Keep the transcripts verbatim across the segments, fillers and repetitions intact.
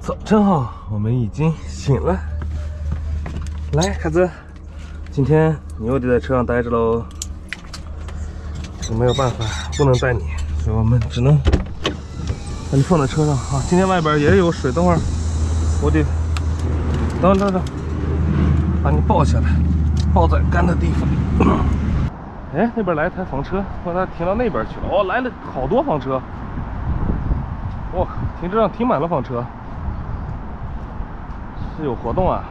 早晨好，我们已经醒了。来，孩子，今天你又得在车上待着喽。我没有办法，不能带你，所以我们只能把你放在车上啊。今天外边也有水，等会儿我得等等等，把你抱下来，抱在干的地方。哎，那边来一台房车，把它停到那边去了。哦，来了好多房车。我靠，停车场停满了房车，是有活动啊！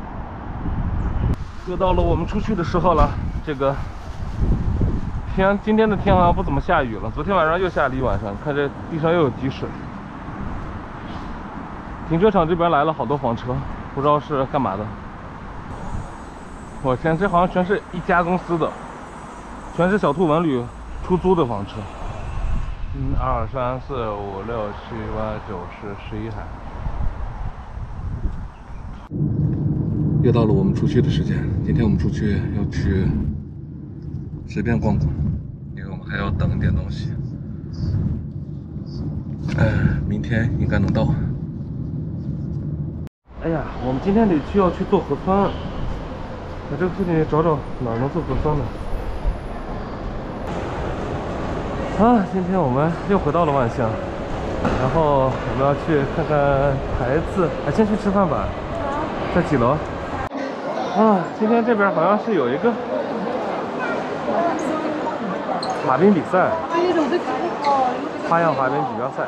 又到了我们出去的时候了。这个天，今天的天好像不怎么下雨了，昨天晚上又下了一晚上，看这地上又有积水。停车场这边来了好多房车，不知道是干嘛的。我天，这好像全是一家公司的，全是小兔文旅出租的房车。嗯，二三四五六七八九十十一台。又到了我们出去的时间。今天我们出去要去随便逛逛，因为我们还要等一点东西。嗯，明天应该能到。哎呀，我们今天得去要去做核酸，在这个附近找找哪儿能做核酸呢？啊，今天我们又回到了万象，然后我们要去看看孩子，哎，先去吃饭吧。在几楼？啊，今天这边好像是有一个滑冰比赛，花样滑冰锦标赛。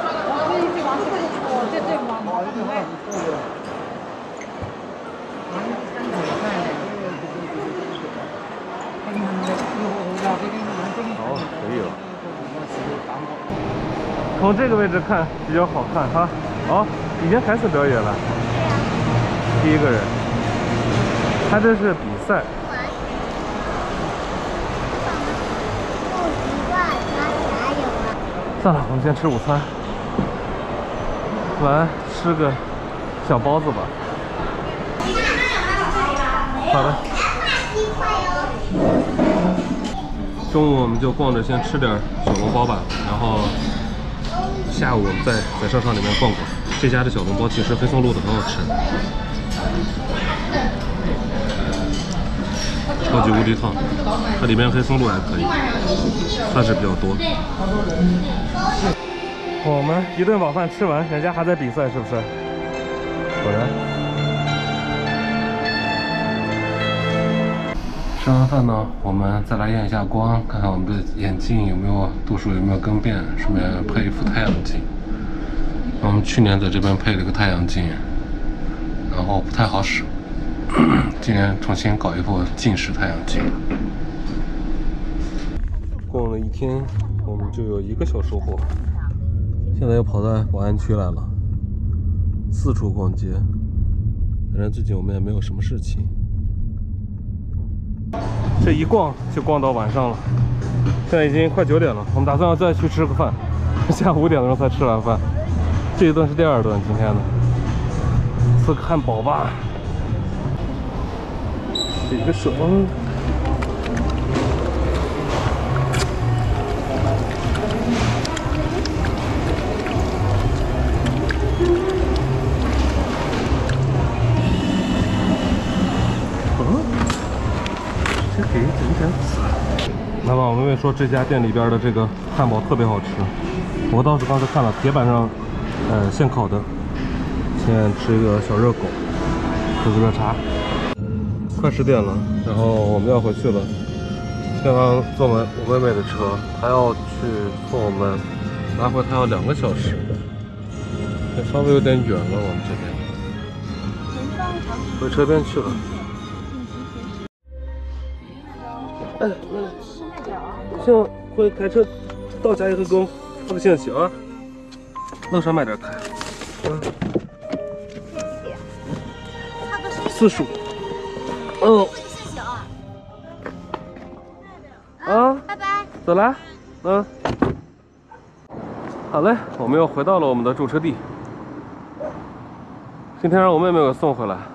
哦，可以了。从这个位置看比较好看哈。哦，已经开始表演了。第一个人，他这是比赛。算了，我们先吃午餐，来吃个小包子吧。好的。中午我们就逛着先吃点小笼包吧，然后下午我们再在商场里面逛逛。这家的小笼包其实黑松露的很好吃，超级无敌烫，它里面黑松露还可以，算是比较多。我们一顿饱饭吃完，人家还在比赛，是不是？果然。吃完饭呢，我们再来验一下光，看看我们的眼镜有没有度数有没有更变，顺便配一副太阳镜。我们去年在这边配了个太阳镜，然后不太好使，今年重新搞一副近视太阳镜。逛了一天，我们就有一个小收获。现在又跑到宝安区来了，四处逛街。反正最近我们也没有什么事情。这一逛就逛到晚上了，现在已经快九点了。我们打算要再去吃个饭，下午五点钟才吃完饭。这一顿是第二顿，今天的吃个汉堡吧。洗个手。这可以整点紫。那么我妹妹说这家店里边的这个汉堡特别好吃，我当时刚才看了铁板上，呃，现烤的。先吃一个小热狗，喝个热茶。快十点了，然后我们要回去了。刚刚坐完我妹妹的车，她要去送我们，来回她要两个小时，也稍微有点远了。我们这边回车边去了。哎，那像会开车到家以后给我发个信息啊。路上慢点开。嗯。四十五。哦。谢谢啊。啊。拜拜。走了。嗯。好嘞，我们又回到了我们的驻车地。今天让我妹妹给送回来。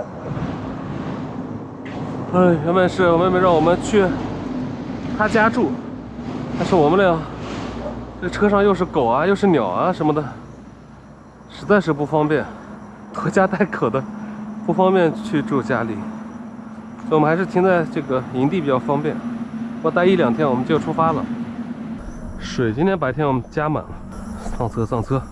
哎，原本是我妹妹让我们去她家住，但是我们俩这车上又是狗啊，又是鸟啊什么的，实实在是不方便，拖家带口的，不方便去住家里，所以我们还是停在这个营地比较方便。我待一两天我们就出发了。水今天白天我们加满了，上车上车。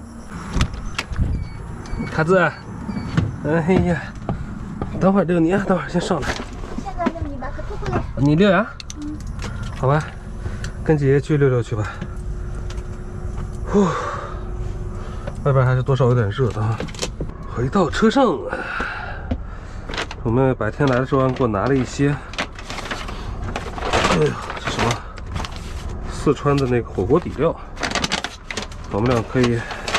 卡子，哎呀，等会儿遛你啊，等会儿先上来。 现在遛你吧，可不会。 你遛呀？嗯。好吧，跟姐姐去溜溜去吧。呼，外边还是多少有点热的啊。回到车上，我们白天来的时候给我拿了一些，哎呀，这什么？四川的那个火锅底料，我们俩可以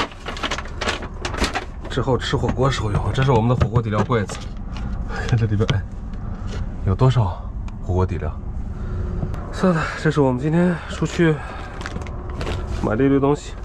之后吃火锅时候用。这是我们的火锅底料柜子，看这里边，哎，有多少火锅底料？算了，这是我们今天出去买的一堆东西，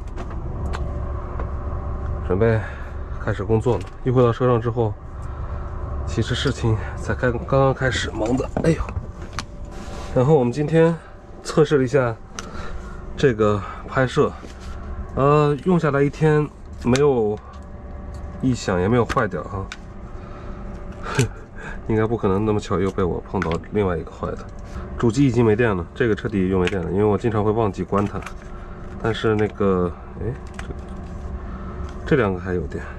准备开始工作了。一回到车上之后，其实事情才开刚刚开始忙的，哎呦！然后我们今天测试了一下这个拍摄，呃，用下来一天没有异响，也没有坏掉哈。应该不可能那么巧又被我碰到另外一个坏的。主机已经没电了，这个彻底用没电了，因为我经常会忘记关它。但是那个，哎，这个这两个还有电。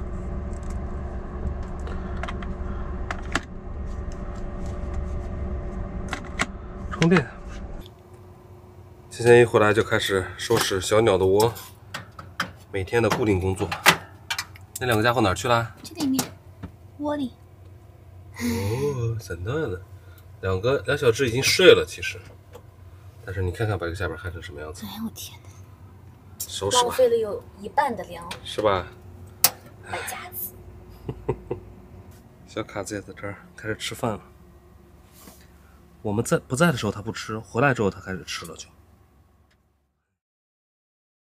充电。今天一回来就开始收拾小鸟的窝，每天的固定工作。那两个家伙哪儿去了？ 这里面，窝里。 哦，在那呢。两个两小只已经睡了，其实，但是你看看把这个下边害成什么样子。 哎呦我天哪！ 收拾吧。 浪费了有一半的粮， 是吧？ 败家子。 小卡子也在这儿开始吃饭了。我们在不在的时候它不吃，回来之后它开始吃了就。